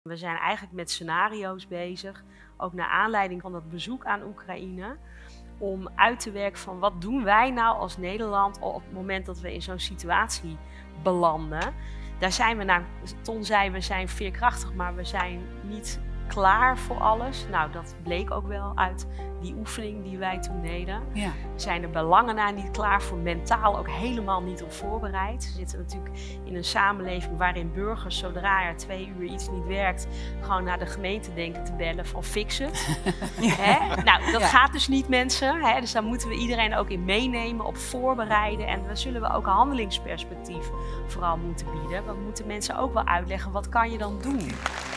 We zijn eigenlijk met scenario's bezig, ook naar aanleiding van dat bezoek aan Oekraïne, om uit te werken van wat doen wij nou als Nederland op het moment dat we in zo'n situatie belanden. Daar zijn we, Ton zei we zijn veerkrachtig, maar we zijn niet klaar voor alles. Nou, dat bleek ook wel uit die oefening die wij toen deden. Ja. We zijn er bij lange na niet klaar voor, mentaal ook helemaal niet op voorbereid. We zitten natuurlijk in een samenleving waarin burgers, zodra er 2 uur iets niet werkt, gewoon naar de gemeente denken te bellen van fix het. Ja. Hè? Nou, dat gaat dus niet, mensen. Hè? Dus daar moeten we iedereen ook in meenemen, op voorbereiden. En daar zullen we ook een handelingsperspectief vooral moeten bieden. We moeten mensen ook wel uitleggen, wat kan je dan doen?